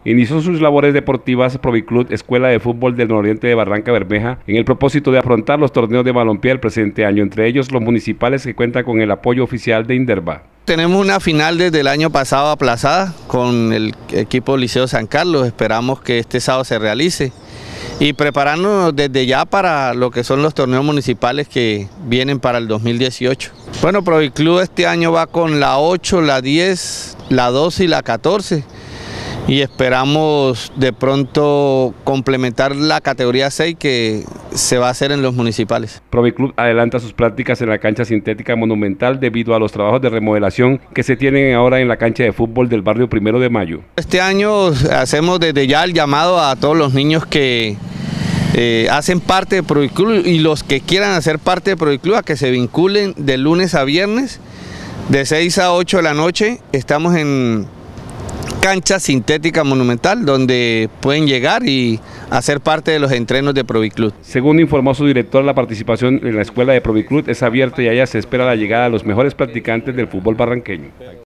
inició sus labores deportivas Proviclub, Escuela de Fútbol del Nororiente de Barranca Bermeja, en el propósito de afrontar los torneos de balompié del presente año, entre ellos los municipales que cuentan con el apoyo oficial de Inderva. Tenemos una final desde el año pasado aplazada con el equipo Liceo San Carlos, esperamos que este sábado se realice y prepararnos desde ya para lo que son los torneos municipales que vienen para el 2018. Bueno, Proviclub este año va con la 8, la 10, la 12 y la 14 y esperamos de pronto complementar la categoría 6 que se va a hacer en los municipales. Proviclub adelanta sus prácticas en la cancha sintética monumental debido a los trabajos de remodelación que se tienen ahora en la cancha de fútbol del barrio 1 de Mayo. Este año hacemos desde ya el llamado a todos los niños que hacen parte de Proviclub y los que quieran hacer parte de Proviclub a que se vinculen de lunes a viernes de 6 a 8 de la noche. Estamos en cancha sintética monumental donde pueden llegar y hacer parte de los entrenos de Proviclub. Según informó su director, la participación en la escuela de Proviclub es abierta y allá se espera la llegada de los mejores practicantes del fútbol barranqueño.